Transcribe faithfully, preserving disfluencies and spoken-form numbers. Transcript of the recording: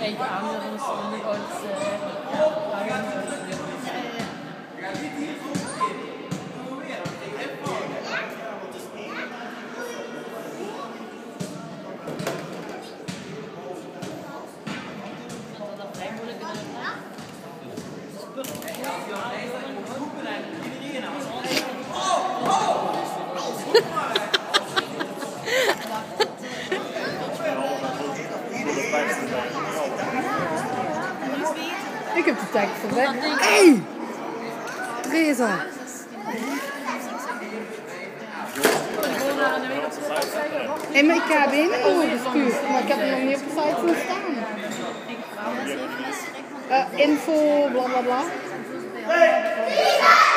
eentje aan, dat is nu ooit. Ik heb de tijd voorbij. Hé! Reza! En mijn K B N gestuurd, maar ik heb hem nog niet op de site zien staan. Uh, info, bla bla bla.